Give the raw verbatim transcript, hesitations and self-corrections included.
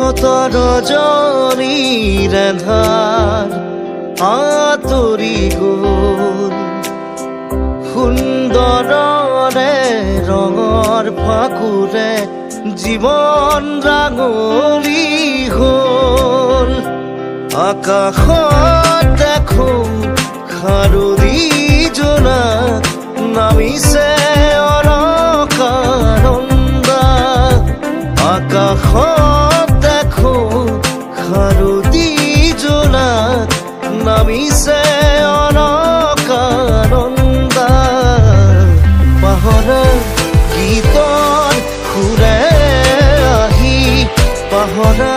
শত ৰজনীৰ এন্ধাৰ আঁতৰি গ'ল সুন্দৰৰে ৰঙৰ ফাকুৰে জীৱন ৰাঙলী হ'ল আকাশত দেখো খাৰুৰী জোনাক নামিছে অলকানন্দা আকাশত দেখো খাৰুৰী জোনাক নামিছে অলকানন্দা পাহৰা গীতৰ সুৰে আহি পাহৰা